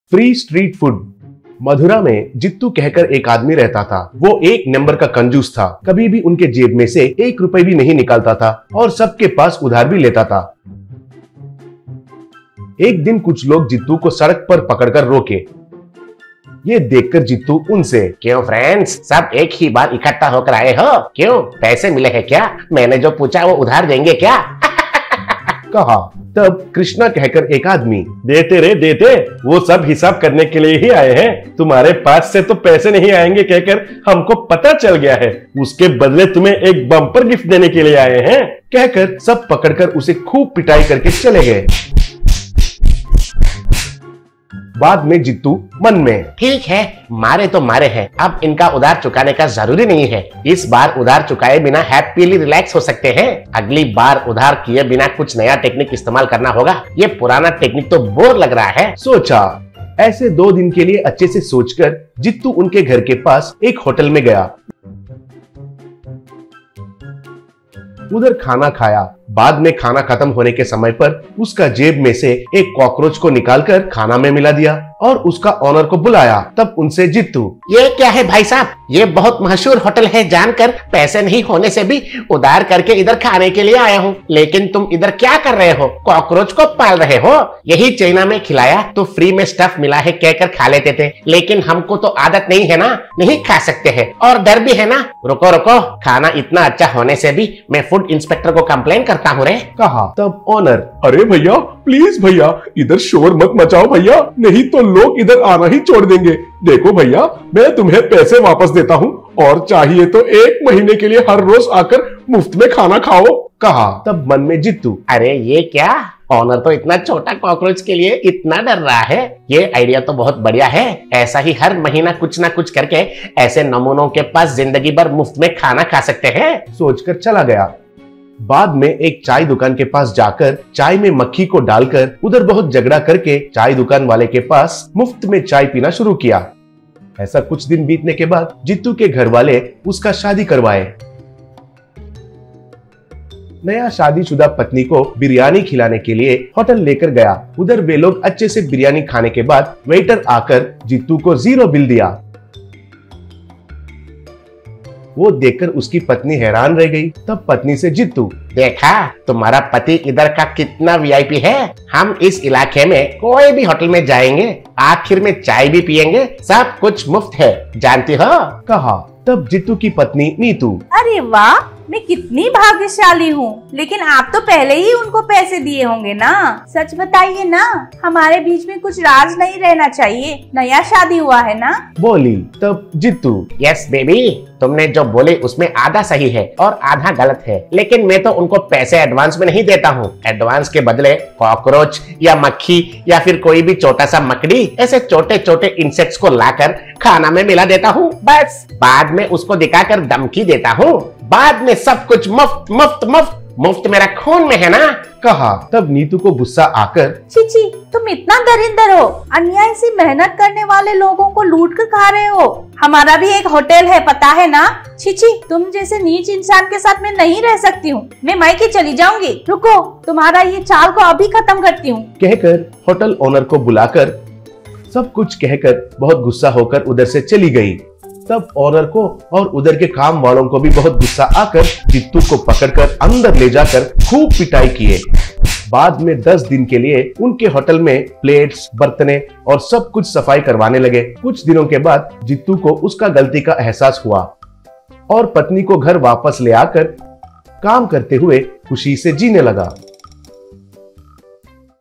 Free street food. Mathura में जित्तू कहकर एक आदमी रहता था। वो एक नंबर का कंजूस था। कभी भी उनके जेब में से 1 रुपए भी नहीं निकालता था और सबके पास उधार भी लेता था। एक दिन कुछ लोग जित्तू को सड़क पर पकड़कर रोके। ये देखकर जित्तू उनसे, क्यों फ्रेंड्स, सब एक ही बार इकट्ठा होकर आए हो? क्यों, पैसे मिले हैं क्या? मैंने जो पूछा वो उधार देंगे क्या? कहा। तब कृष्णा कहकर एक आदमी, देते रे देते, वो सब हिसाब करने के लिए ही आए हैं। तुम्हारे पास से तो पैसे नहीं आएंगे कहकर हमको पता चल गया है। उसके बदले तुम्हें एक बम्पर गिफ्ट देने के लिए आए हैं। कहकर सब पकड़कर उसे खूब पिटाई करके चले गए। बाद में जित्तू मन में, ठीक है, मारे तो मारे हैं, अब इनका उधार चुकाने का जरूरी नहीं है। इस बार उधार चुकाए बिना हैप्पीली रिलैक्स हो सकते हैं। अगली बार उधार किए बिना कुछ नया टेक्निक इस्तेमाल करना होगा। ये पुराना टेक्निक तो बोर लग रहा है। सोचा। ऐसे 2 दिन के लिए अच्छे से सोचकर जित्तू उनके घर के पास एक होटल में गया। उधर खाना खाया। बाद में खाना खत्म होने के समय पर उसका जेब में से एक कॉकरोच को निकालकर खाना में मिला दिया और उसका ऑनर को बुलाया। तब उनसे जित्तू, ये क्या है भाई साहब? ये बहुत मशहूर होटल है जानकर पैसे नहीं होने से भी उधार करके इधर खाने के लिए आया हूँ, लेकिन तुम इधर क्या कर रहे हो? कॉकरोच को पाल रहे हो? यही चाइना में खिलाया तो फ्री में स्टफ मिला है कहकर खा लेते थे, लेकिन हमको तो आदत नहीं है ना, नहीं खा सकते हैं और डर भी है ना। रुको रुको, खाना इतना अच्छा होने से भी मैं फूड इंस्पेक्टर को कंप्लेन करता हूँ रे। कहा। तब ऑनर, अरे भैया प्लीज भैया, इधर शोर मत मचाओ भैया, नहीं तो लोग इधर आना ही छोड़ देंगे। देखो भैया, मैं तुम्हें पैसे वापस देता हूँ और चाहिए तो 1 महीने के लिए हर रोज आकर मुफ्त में खाना खाओ। कहा। तब मन में जित्तू, अरे ये क्या, ऑनर तो इतना छोटा कॉकरोच के लिए इतना डर रहा है। ये आइडिया तो बहुत बढ़िया है। ऐसा ही हर महीना कुछ ना कुछ करके ऐसे नमूनों के पास जिंदगी भर मुफ्त में खाना खा सकते हैं। सोचकर चला गया। बाद में एक चाय दुकान के पास जाकर चाय में मक्खी को डालकर उधर बहुत झगड़ा करके चाय दुकान वाले के पास मुफ्त में चाय पीना शुरू किया। ऐसा कुछ दिन बीतने के बाद जित्तू के घर वाले उसका शादी करवाए। नया शादीशुदा पत्नी को बिरयानी खिलाने के लिए होटल लेकर गया। उधर वे लोग अच्छे से बिरयानी खाने के बाद वेटर आकर जित्तू को 0 बिल दिया। वो देखकर उसकी पत्नी हैरान रह गई। तब पत्नी से जित्तू, देखा तुम्हारा पति इधर का कितना वीआईपी है। हम इस इलाके में कोई भी होटल में जाएंगे, आखिर में चाय भी पिएंगे, सब कुछ मुफ्त है, जानती हो? कहा। तब जित्तू की पत्नी नीतू, अरे वाह, मैं कितनी भाग्यशाली हूँ। लेकिन आप तो पहले ही उनको पैसे दिए होंगे ना। सच बताइए ना, हमारे बीच में कुछ राज नहीं रहना चाहिए। नया शादी हुआ है ना। बोली। तब जित्तू, यस बेबी, तुमने जो बोले उसमें आधा सही है और आधा गलत है, लेकिन मैं तो उनको पैसे एडवांस में नहीं देता हूँ। एडवांस के बदले कॉकरोच या मक्खी या फिर कोई भी छोटा सा मकड़ी, ऐसे छोटे छोटे इंसेक्ट्स को लाकर खाना में मिला देता हूँ। बस बाद में उसको दिखाकर धमकी देता हूँ। बाद में सब कुछ मुफ्त मुफ्त मुफ्त मुफ्त मेरा खून में है ना। कहा। तब नीतू को गुस्सा आकर, चीची, तुम इतना दरिंदर हो, अन्याय से मेहनत करने वाले लोगों को लूट कर खा रहे हो। हमारा भी एक होटल है, पता है ना। चीची, तुम जैसे नीच इंसान के साथ मैं नहीं रह सकती हूँ। मैं मायके चली जाऊंगी। रुको, तुम्हारा ये चाल को अभी खत्म करती हूँ। कहकर होटल ओनर को बुलाकर सब कुछ कहकर बहुत गुस्सा होकर उधर से चली गई। तब ऑनर को और उधर के काम वालों को भी बहुत गुस्सा आकर जित्तू को पकड़कर अंदर ले जाकर खूब पिटाई किए। बाद में 10 दिन के लिए उनके होटल में प्लेट्स, बर्तने और सब कुछ सफाई करवाने लगे। कुछ दिनों के बाद जित्तू को उसका गलती का एहसास हुआ और पत्नी को घर वापस ले आकर काम करते हुए खुशी से जीने लगा।